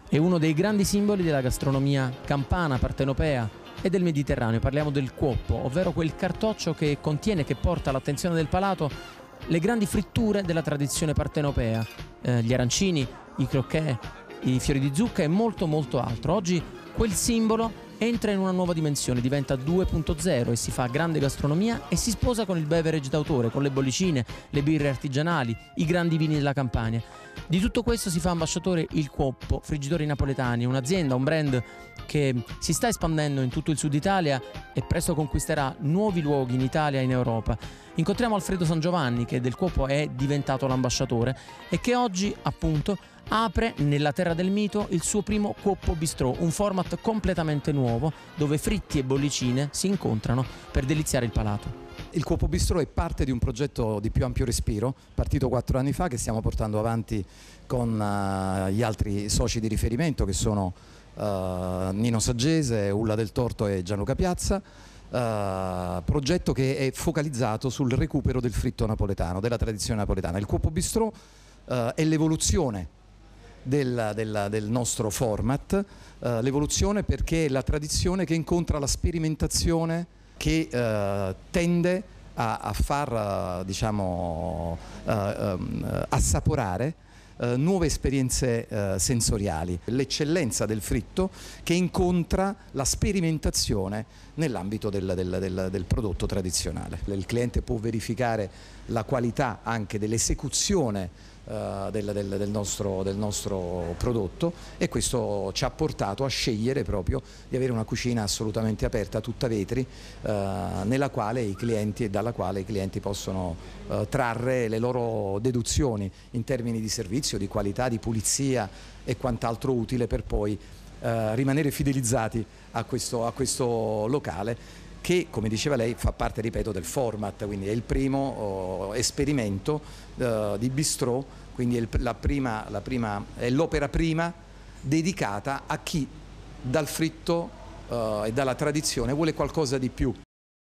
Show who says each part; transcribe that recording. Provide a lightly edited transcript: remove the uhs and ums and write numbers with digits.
Speaker 1: È uno dei grandi simboli della gastronomia campana, partenopea e del Mediterraneo. Parliamo del cuoppo, ovvero quel cartoccio che contiene, che porta all'attenzione del palato le grandi fritture della tradizione partenopea, gli arancini, i croquet, i fiori di zucca e molto altro. Oggi quel simbolo entra in una nuova dimensione, diventa 2.0 e si fa grande gastronomia e si sposa con il beverage d'autore, con le bollicine, le birre artigianali, i grandi vini della Campania. Di tutto questo si fa ambasciatore il Cuoppo, Friggitori Napoletani, un'azienda, un brand che si sta espandendo in tutto il sud Italia e presto conquisterà nuovi luoghi in Italia e in Europa. Incontriamo Alfredo Sangiovanni, che del Cuoppo è diventato l'ambasciatore e che oggi, appunto, apre nella terra del mito il suo primo Cuoppo Bistrò, un format completamente nuovo dove fritti e bollicine si incontrano per deliziare il palato.
Speaker 2: Il Cuoppo Bistrò è parte di un progetto di più ampio respiro, partito 4 anni fa, che stiamo portando avanti con gli altri soci di riferimento che sono Nino Saggese, Ulla del Torto e Gianluca Piazza. Progetto che è focalizzato sul recupero del fritto napoletano, della tradizione napoletana. Il Cuoppo Bistrò è l'evoluzione del nostro format, l'evoluzione perché è la tradizione che incontra la sperimentazione, che tende a far assaporare nuove esperienze sensoriali, l'eccellenza del fritto che incontra la sperimentazione nell'ambito del prodotto tradizionale. Il cliente può verificare la qualità anche dell'esecuzione del nostro prodotto, e questo ci ha portato a scegliere proprio di avere una cucina assolutamente aperta, tutta vetri, nella quale i clienti e dalla quale i clienti possono trarre le loro deduzioni in termini di servizio, di qualità, di pulizia e quant'altro utile per poi rimanere fidelizzati a questo locale che, come diceva lei, fa parte, ripeto, del format, quindi è il primo esperimento di bistrò, quindi è l'opera prima dedicata a chi dal fritto e dalla tradizione vuole qualcosa di più.